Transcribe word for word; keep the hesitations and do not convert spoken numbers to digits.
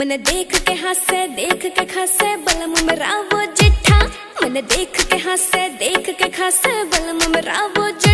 मैंने देख के हंसे देख के खसे बलम मेरा वो जिठा। मैंने देख के हंसे देख के खसे बलम मेरा वो जिठा।